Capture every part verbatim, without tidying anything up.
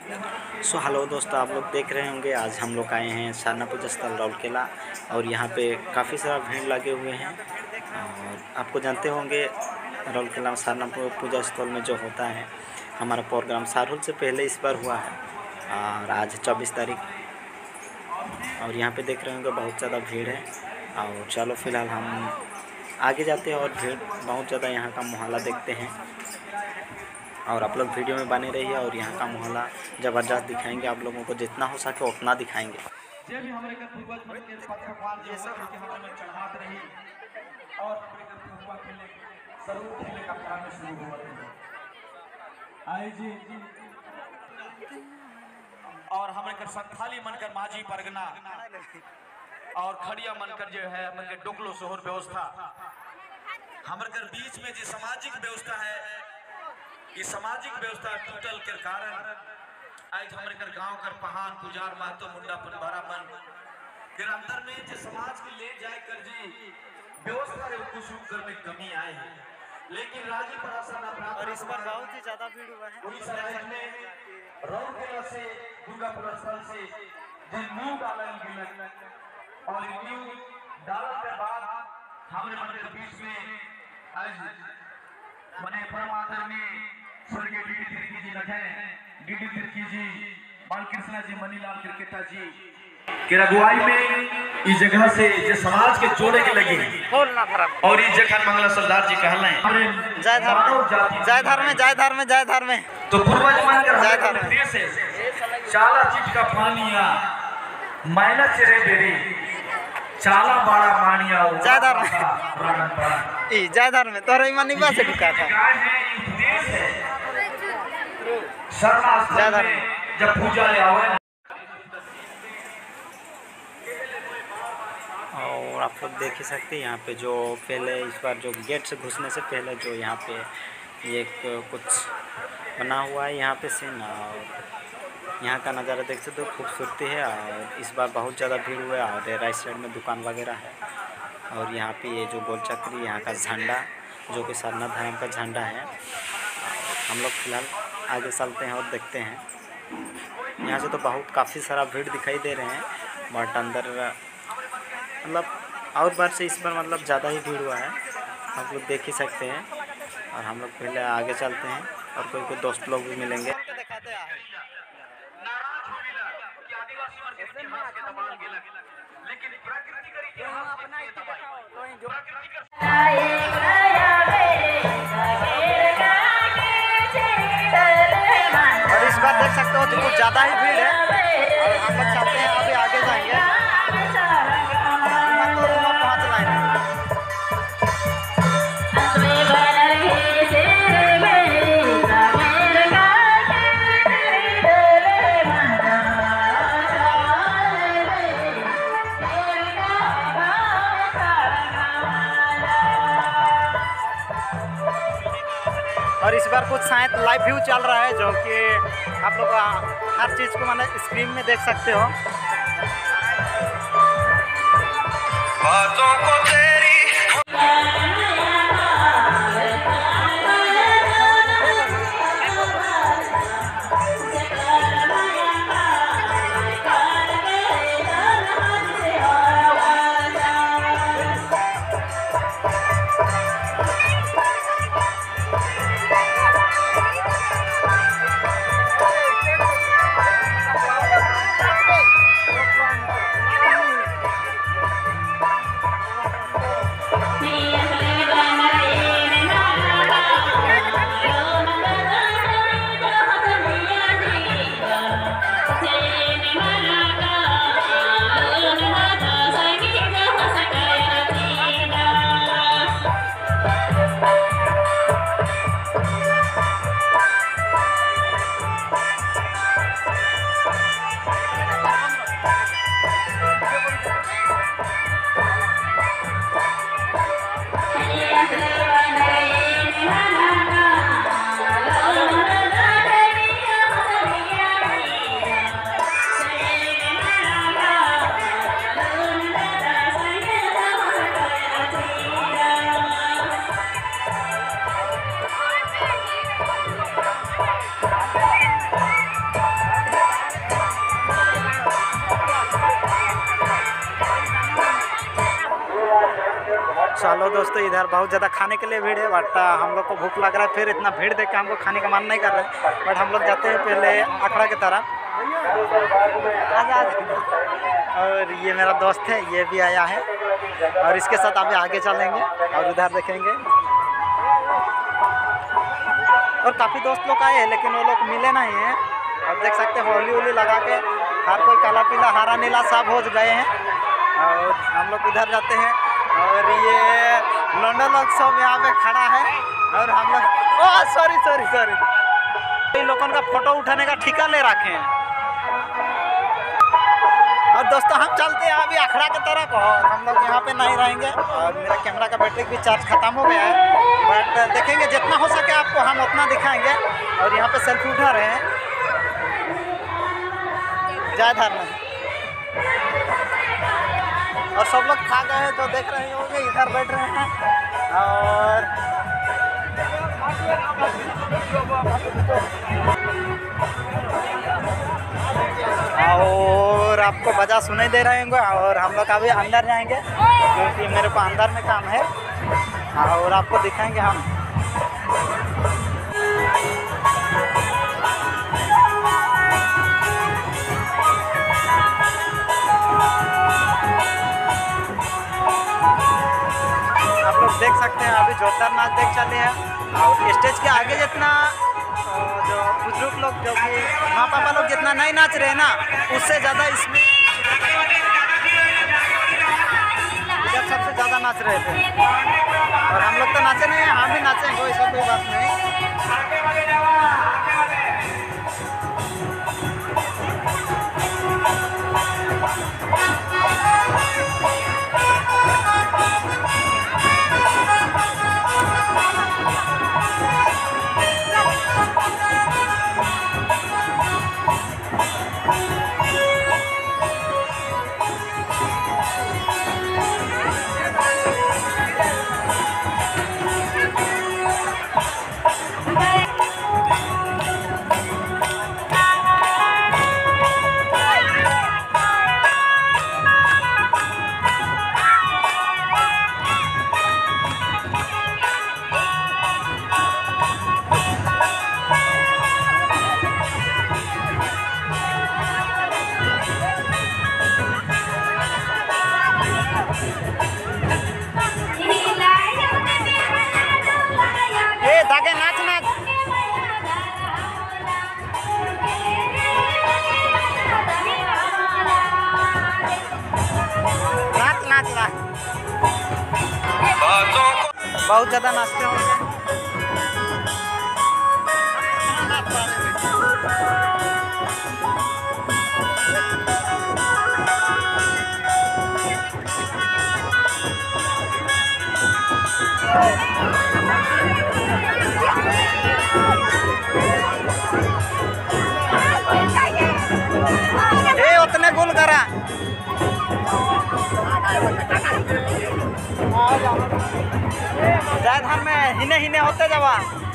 सो so, hello दोस्तों, आप लोग देख रहे होंगे आज हम लोग आए हैं सारना पूजा स्थल राउरकेला और यहाँ पे काफ़ी सारा भीड़ लगे हुए हैं। और आपको जानते होंगे राउरकेला में सारना पूजा स्थल में जो होता है हमारा प्रोग्राम साल से पहले इस बार हुआ है और आज चौबीस तारीख और यहाँ पे देख रहे होंगे बहुत ज़्यादा भीड़ है। और चलो फ़िलहाल हम आगे जाते हैं और भीड़ बहुत ज़्यादा यहाँ का मोहल्ला देखते हैं और आप लोग वीडियो में बने रहिए और यहाँ का मोहल्ला ज़बरदस्त दिखाएंगे, आप लोगों को जितना हो सके उतना दिखाएंगे। और हमारे संथाली मनकर माझी परगना और खड़िया मनकर जो है हमारे डोकलो शोहर व्यवस्था हमारे बीच में जो सामाजिक व्यवस्था है, ये सामाजिक व्यवस्था टूटल के कारण आज हमारे घर गांव कर पहाड़ पुजार मातो मुंडा पुनबारा मन के अंदर में जो समाज के ले जाए कर जी व्यवस्था रे कुछ कर में कमी आए है, लेकिन राजी प्रशासन अपराध और इस बार बहुत ही ज़्यादा भीड़ हुआ है। पुलिस लाइन में राउरकेला से दुर्गापुर स्थल से जो न्यू डालन गिलन और न्यू डालन के बाद हमारे मन के बीच में आज मने परमात्मा में स्वर्गीय डीडी तिर्की जी लगे, डीडी तिर्की जी, बालकृष्ण जी, मनीलाल क्रिकेटा जी के अगुवाई में इस जगह से जो समाज के जोड़े के लगी और इस जगह मंगला सरदार जी कहले जय धर्म जय धर्म में जय धर्म में जय धर्म में तो पूर्वज मन कर जय धर्म देश से चाला चिट का पानिया मैना चेरे बेरी चाला बड़ा मानिया जय धर्म ई जय धर्म में तोरे मानी बा से ढुका था जय धर्म जब पूजा ले आवे। और आप लोग देख ही सकते हैं यहाँ पे जो पहले इस बार जो गेट से घुसने से पहले जो यहाँ पे एक कुछ बना हुआ है यहाँ पे सीन और यहाँ का नज़ारा देख सकते हो, खूबसूरती है। और इस बार बहुत ज़्यादा भीड़ हुआ है और राइट साइड में दुकान वगैरह है और यहाँ पे ये जो गोल चक्री यहाँ का झंडा जो कि सारना धर्म का झंडा है। हम लोग फिलहाल आगे चलते हैं और देखते हैं। यहाँ से तो बहुत काफ़ी सारा भीड़ दिखाई दे रहे हैं बट अंदर मतलब और बार से इस बार मतलब ज़्यादा ही भीड़ हुआ है, आप लोग देख ही सकते हैं। और हम लोग पहले आगे चलते हैं और कोई कोई दोस्त लोग भी मिलेंगे। और इस बार देख सकते हो तो कुछ ज़्यादा ही भीड़ है और हम लोग चलते हैं, अभी आगे जाएंगे पहुँच लाएंगे। और इस बार कुछ शायद लाइव व्यू चल रहा है जो कि आप लोग हर चीज़ को मैंने स्क्रीन में देख सकते हो। चलो दोस्तों, इधर बहुत ज़्यादा खाने के लिए भीड़ है, बट हम लोग को भूख लग रहा है। फिर इतना भीड़ देख के हमको खाने का मन नहीं कर रहा है, बट हम लोग जाते हैं पहले अखड़ा की तरफ। और ये मेरा दोस्त है, ये भी आया है, और इसके साथ अभी आगे चलेंगे और उधर देखेंगे। और काफ़ी दोस्त लोग आए हैं, लेकिन वो लोग मिले नहीं हैं। और देख सकते हैं होली होली लगा के हर कोई काला पीला हरा नीला सब हो गए हैं। और हम लोग उधर जाते हैं, और ये लंडन लोग सब यहाँ पे खड़ा है, और हम लोग ओह सॉरी सॉरी सॉरी इन लोगों का फोटो उठाने का ठेका ले रखे हैं। और दोस्तों हम चलते हैं अभी अखड़ा की तरफ, और हम लोग यहाँ पे नहीं रहेंगे। और मेरा कैमरा का बैटरी भी चार्ज खत्म हो गया है, बट देखेंगे जितना हो सके आपको हम उतना दिखाएंगे। और यहाँ पे सेल्फी उठा रहे हैं, जय धर्म। और सब लोग खा गए हैं, जो देख रहे होंगे इधर बैठ रहे हैं। और और आपको बजा सुनाई दे रहे होंगे। और हम लोग अभी अंदर जाएंगे, क्योंकि मेरे को अंदर में काम है, और आपको दिखाएंगे हम। आप लोग देख सकते हैं अभी जोरदार नाच देख चले हैं। और स्टेज के आगे जितना जो बुजुर्ग लोग, जो कि माँ पापा लोग जितना नहीं नाच रहे हैं ना, उससे ज़्यादा इसमें इधर सबसे ज़्यादा नाच रहे थे। और हम लोग तो नाचे नहीं हैं, हम भी नाचेंगे, ऐसा कोई बात नहीं। बहुत ज़्यादा नाचते होंगे। ए उतने गोल करा जय धान में हिने हिने होते जावा।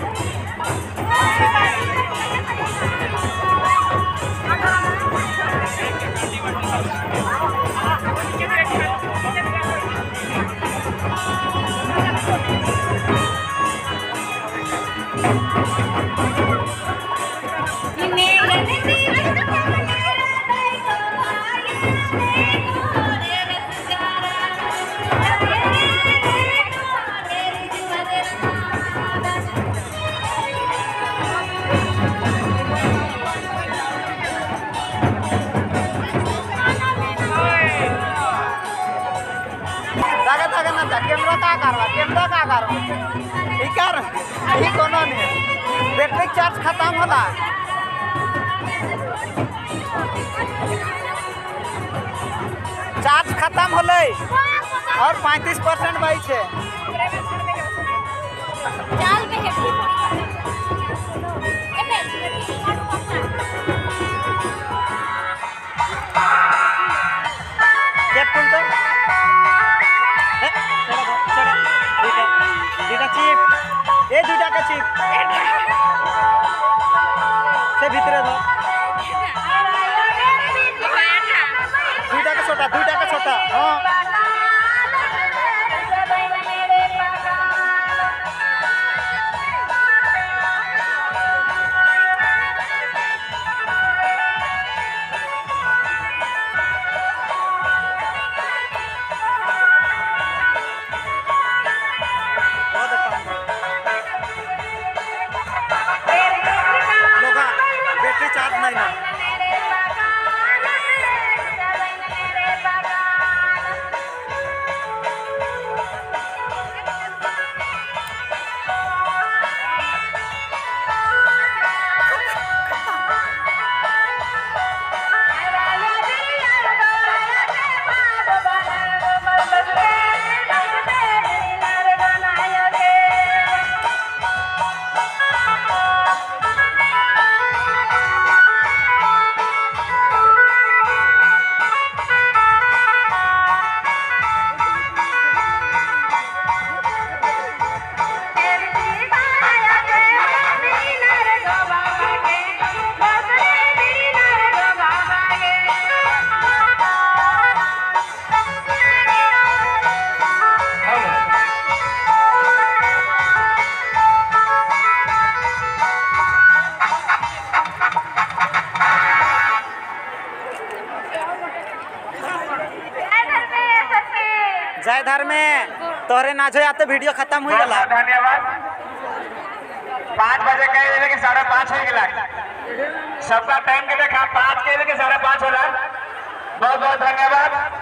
कैमरा का करवा कैमरा का करवा ठीक है ये कोनो नहीं बैटरी चार्ज खत्म होला। चार्ज खत्म होले और पैंतीस परसेंट बाई छे ए दुटा का चिप से भीतर दो दुटा का छोटा दुटा का छोटा हां जय धर में तोहरे नाचो या तो वीडियो खत्म हुई गला। धन्यवाद। पाँच बजे कह रहे कि साढ़े पाँच हो गया सबका टाइम के देखा पाँच के लेके साढ़े पाँच हो रहा। बहुत बहुत धन्यवाद।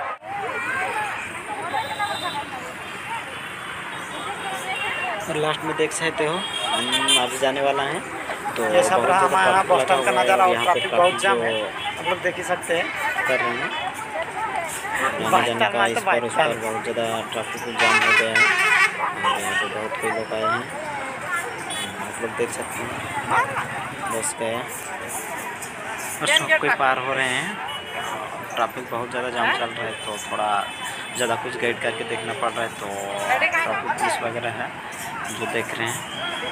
और लास्ट में देख सकते हो हम अभी जाने वाला है तो ये सब रहा हमारा बस स्टैंड का नज़ारा और यहाँ पे ट्रैफिक बहुत जाम है, काफ़ी आप लोग देख ही सकते हैं। कर रहे हैं आने जाने का इस पर उस पर बहुत ज़्यादा ट्रैफिक जाम हो गया है और यहाँ पे बहुत कोई लोग आए हैं आप लोग देख सकते हैं बस गया और सब कोई पार हो रहे हैं। ट्रैफिक बहुत ज़्यादा जाम चल रहा है तो थोड़ा ज़्यादा कुछ गाइड करके देखना पड़ रहा है तो ट्रैफिक पुलिस वगैरह है जो देख रहे हैं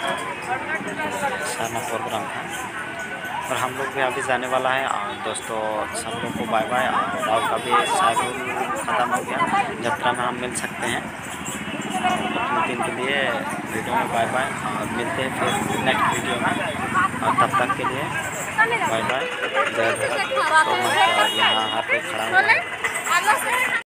सारा प्रोग्राम था और हम लोग भी अभी जाने वाला है। और दोस्तों सब लोग को बाय बाय। और राव का भी शायद ख़त्म हो गया, यात्रा में हम मिल सकते हैं और दिन के लिए वीडियो में बाय बाय और मिलते हैं फिर नेक्स्ट वीडियो में और तब तक के लिए बाय बाय। जय भारत। तो यहाँ पे खड़ा हुआ है।